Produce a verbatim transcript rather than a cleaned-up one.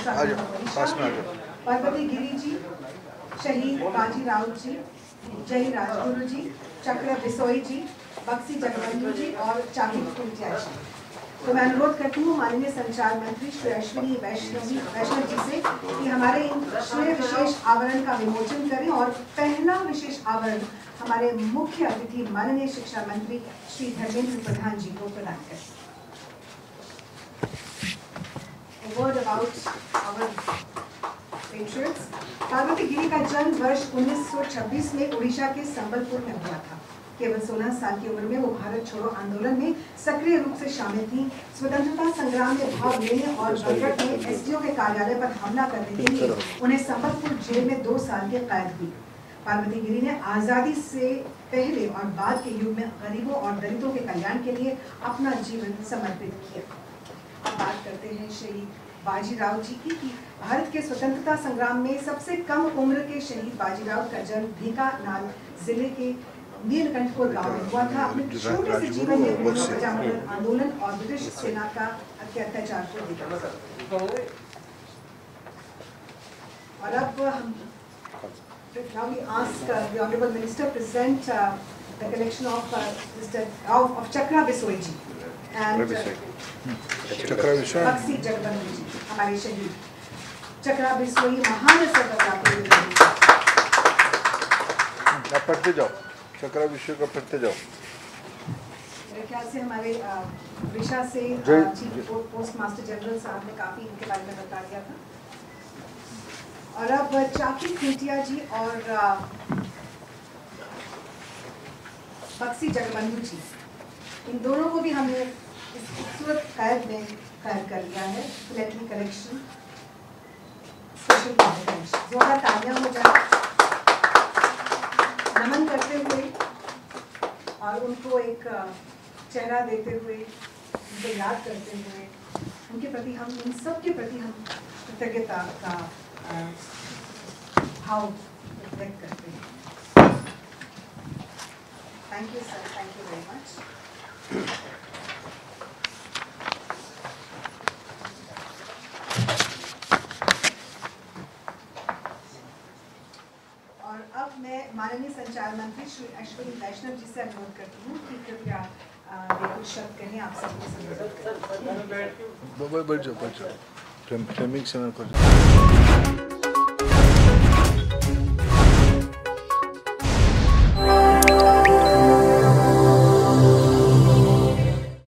पार्वती गिरी जी, शहीद बाजी राउत जी, जय राजगुरु जी, चक्र बिसोई जी, बक्सी जगबंधु जी और चाकी कुंटिया जी। तो मैं अनुरोध करती हूँ माननीय संचार मंत्री श्री अश्विनी वैष्णवी वैष्णव जी से कि हमारे इन छह विशेष आवरण का विमोचन करें और पहला विशेष आवरण हमारे मुख्य अतिथि माननीय शिक्षा मंत्री श्री धर्मेंद्र प्रधान जी को प्रदान करें। A word about our patriots. Parvati गिरी का जन्म वर्ष उन्नीस सौ छब्बीस में उड़ीसा के संबलपुर में हुआ था। केवल सोलह साल की उम्र में वो भारत छोड़ो आंदोलन में सक्रिय रूप से शामिल थी। स्वतंत्रता संग्राम में भाग लेने और बरगढ़ में एसडीओ के कार्यालय पर हमला करने के लिए उन्हें संबलपुर जेल में दो साल की कैद हुई। पार्वती गिरी ने आज़ादी से पहले और बाद के युग में गरीबों और दलितों के कल्याण के लिए अपना जीवन समर्पित किया। अब बात करते हैं शहीद बाजीराव जी की कि भारत के स्वतंत्रता संग्राम में सबसे कम उम्र के शहीद बाजीराव का जन्म ढेंकानाल जिले के नीलकंठपुर गांव में हुआ था। अपने छोटे से जीवन में उन्होंने प्रजातंत्र आंदोलन और ब्रिटिश सेना का अत्याचार को देखा। और अब हम now we ask uh, the honorable minister present uh, the collection of uh, Mister of, of Chakra Bisoi ji and uh, Chakra Bisoi Bक्सी Jagbandhu जी हमारे शहीद चक्रा बिसोई महान सरदार आप पढ़ते जाओ। चक्रा विषय का पढ़ते जाओ। मेरे ख्याल से हमारे उड़ीसा से चीफ पोस्ट मास्टर जनरल साहब ने काफी इनके बारे में बता दिया था। और अब चाकी कुंटिया जी और बक्सी जगबंधु जी, इन दोनों को भी हमने इस खूबसूरत कैद में कैद कर लिया है। फिलेटली कलेक्शन स्पेशल कलेक्शन जोड़ा तालियां हो जाए नमन करते हुए और उनको एक चेहरा देते हुए, उनको याद करते हुए, उनके प्रति हम इन सब के प्रति हम कृतज्ञता का भाव व्यक्त करते हैं। Thank you sir, thank you very much. और अब मैं माननीय संचार मंत्री श्री अश्विनी वैष्णव जी से अनुरोध करती हूँ कि कृपया वे कुछ शब्द कहें आप सबको संबोधित करें। बैठ जाओ, बैठ जाओ। फ्लेमिंग से